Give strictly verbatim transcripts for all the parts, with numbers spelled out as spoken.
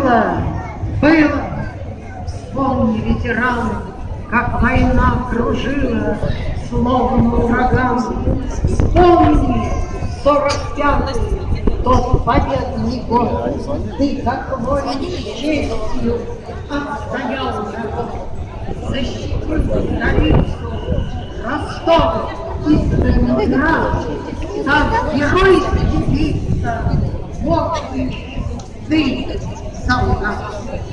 Было, было. Вспомни, ветераны, как война кружила, словно ураган. Вспомни сорок пятый, тот победный год. Ты, как воин с честью, отстоял народ, защитил столицу, Ростов и Сталинград. Так геройски биться, вот ты, ты, солдат.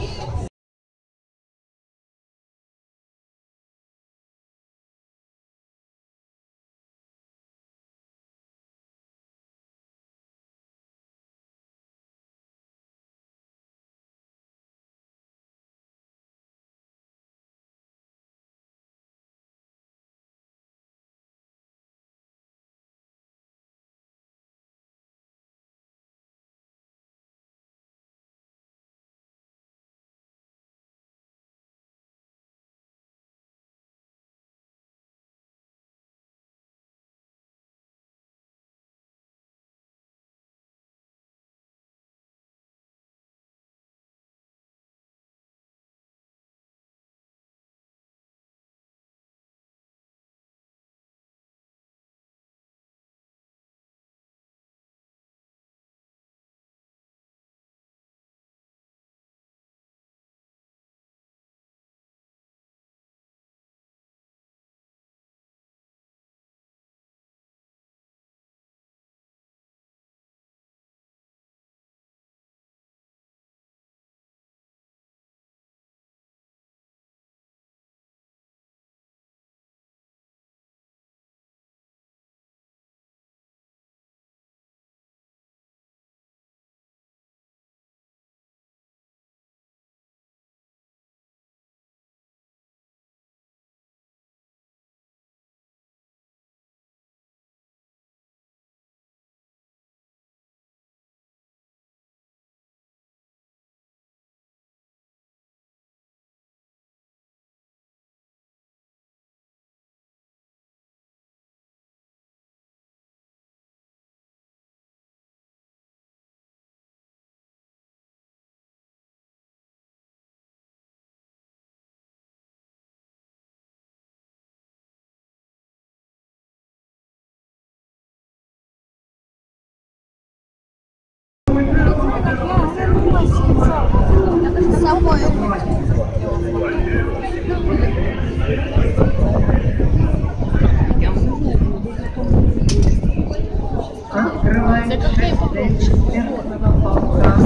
Открывает шествие четвертого полка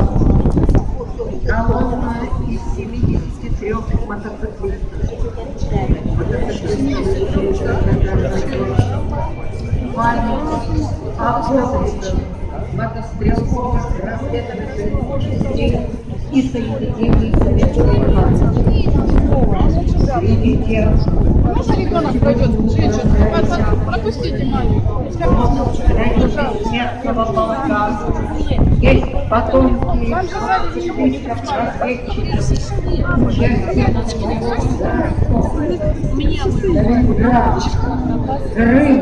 колонна из семидесяти трёх мотоциклистов. Память о подвигах мотострелковых разведывательных частей и соединений советской власти. Среди тех, можно ребенок пойдет? Пропустите маленькую. Четвертого полка есть потомки мотоциклистов разведчиков, участников Сталинград, Крым.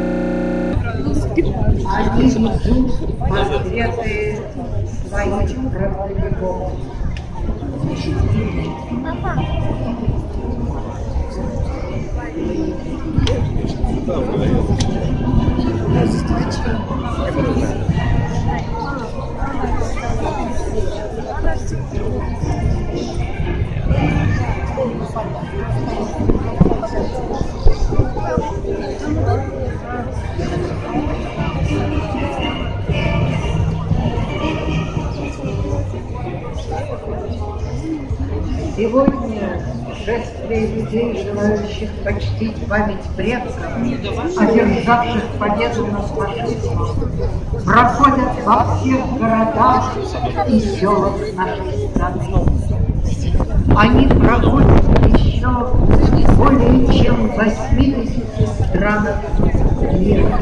Они несут портреты своих родственников. Сегодня шествие людей, желающих почтить память предков, одержавших победу над фашизмом, проходят во всех городах и селах нашей страны. Они проходят еще более чем в восьмидесяти странах мира.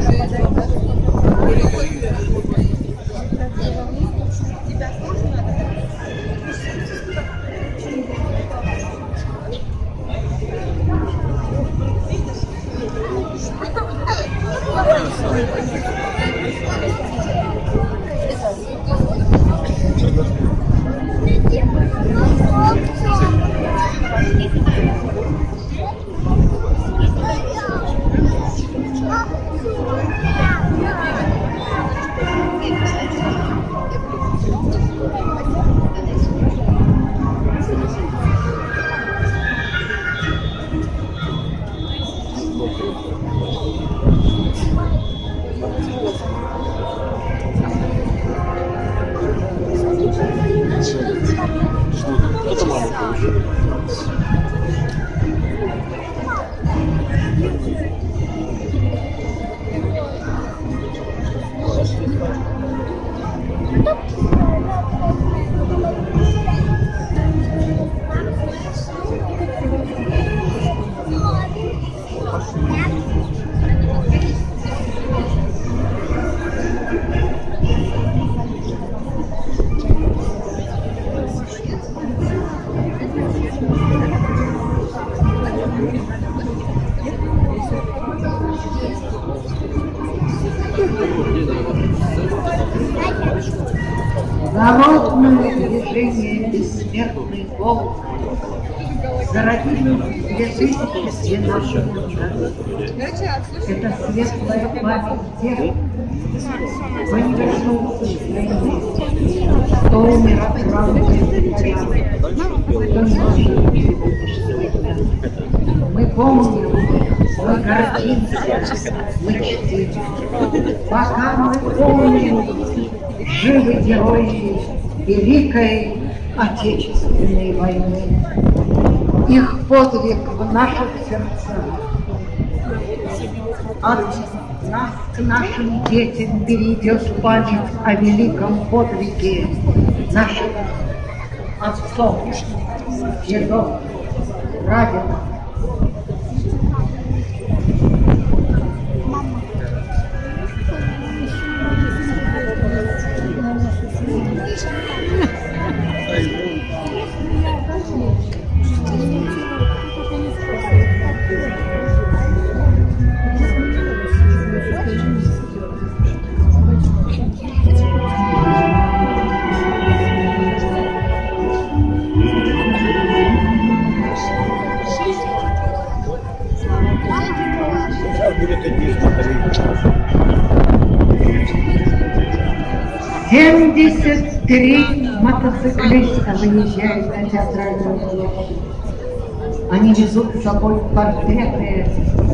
Народное движение «Бессмертный полк» зародилось в две тысячи двенадцатом году. Это светлая память тех военнослужащих войны, кто умер от кровавой заряды, кто носит мы помним, мы гордимся, мы чтим. Пока мы помним, живы герои Великой Отечественной войны. Их подвиг в наших сердцах. От нас к нашим детям перейдет память о великом подвиге наших отцов, дедов, прадедов. семьдесят три мотоциклиста выезжают на театральную площадь. Они везут с собой портреты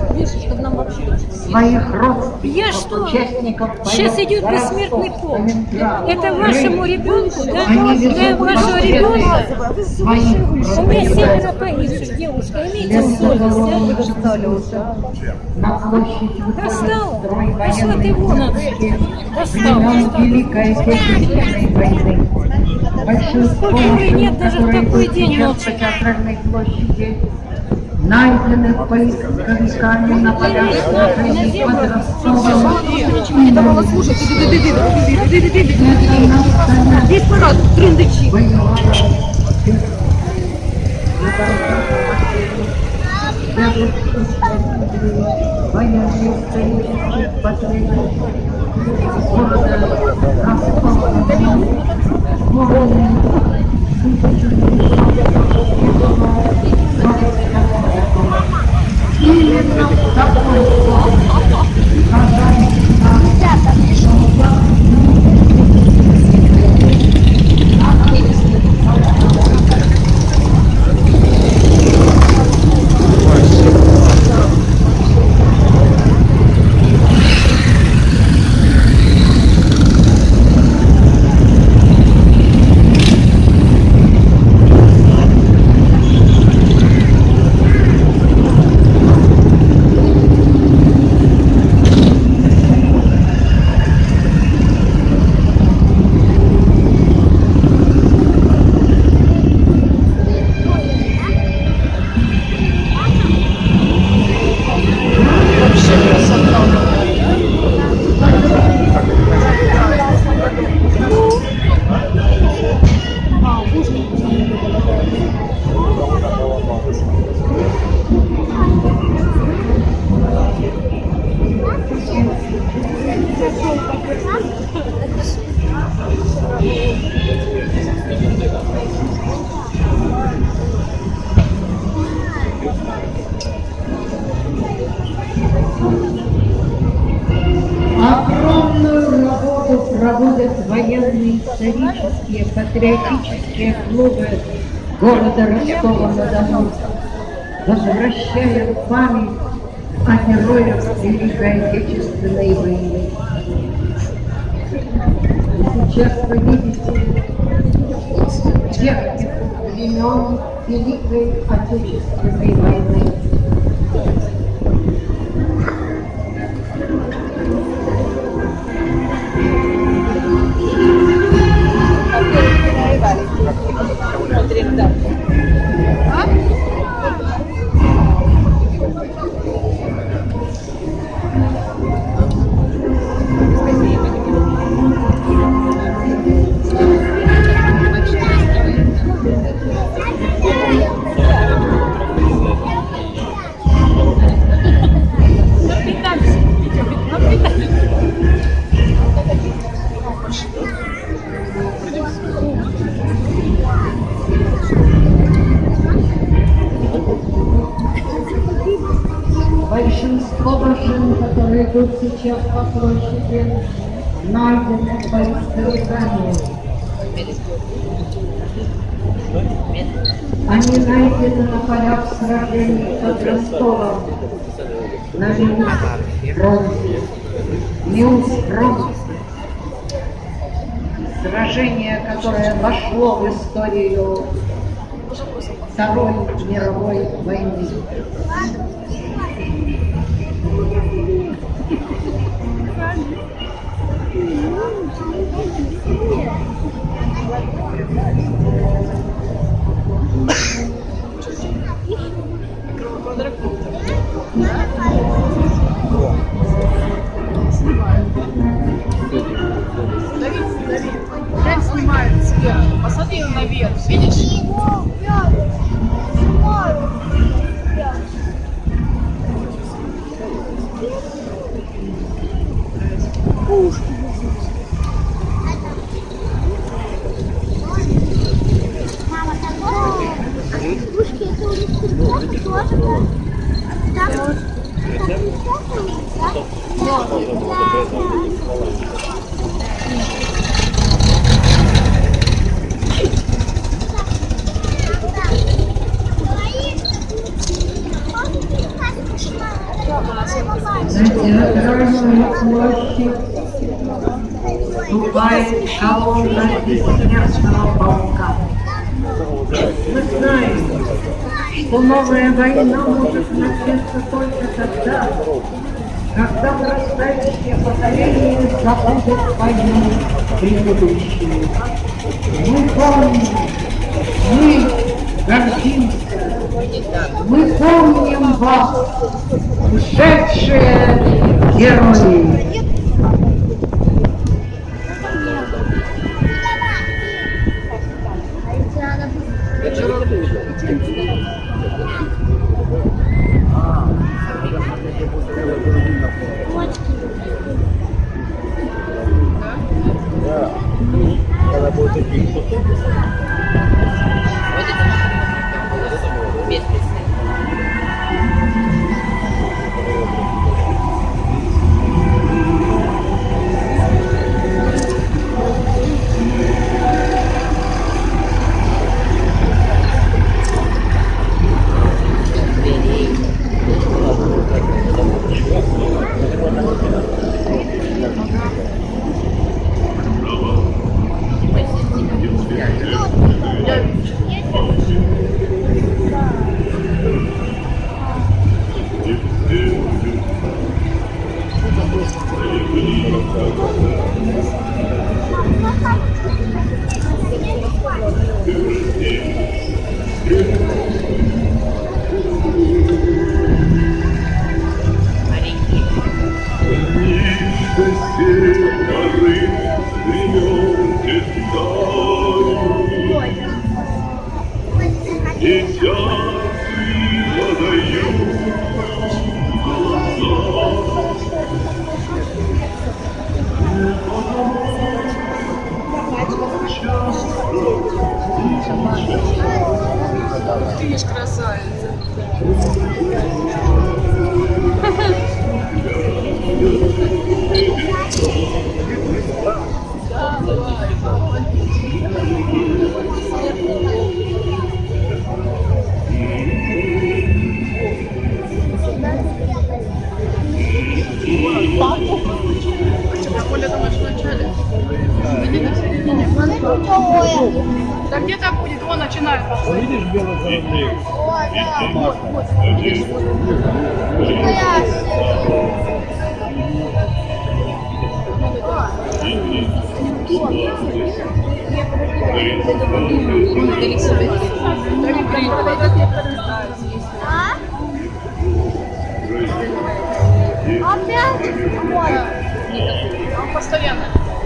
своих родственников, участников боев. Сейчас идет бессмертный полк. Это вашему ребенку, да? Они Для вашего ребенка. своих У меня семеро погибших, девушка, имейте совесть, да? на площадь Достала. строй Пошла ты вон отсюда. Достала. времен Великой Отечественной войны. Большинство Ой, нет, даже в которые такой идут день сейчас ночью. по театральной площади, найденных поисковиками на полях сражений под Ростовом. Ничего не давала слушать. Здесь парад, трындычи. Воевала военные исторические портреты города Ростова. Именно в такой форме огромную работу проводят военные исторические патриотические клубы города Ростова-на-Дону, возвращая память о героях Великой Отечественной войны. И сейчас вы видите технику времен Великой Отечественной войны. сейчас по площади найдены по историзанию. Они найдены на полях сражений под Ростовом, на Миус-фронте. Миус-фронт. Сражение, которое вошло в историю Второй мировой войны. Давид снимает сверху. Посмотри его наверх. Видишь? Мама, там игрушки, это у них футболки тоже, да? Там На театральную площадь вступает колонна бессмертного полка. Мы знаем, что новая война может начаться только тогда, когда вырастающее поколение забудет войну предыдущую. Мы помним, мы гордимся, мы помним вас, ушедшие герои. Ты ж красавица. Коля, думаешь, вначале? Да где-то будет, он начинает. Видишь белый О, да. Вот, вот. А? Опять? Вот. Он постоянно.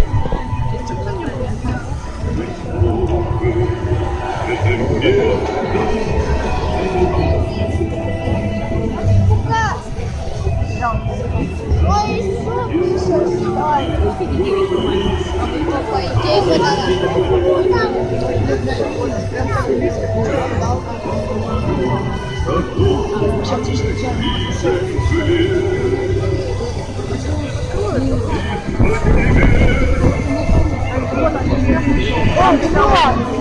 Ой, что О,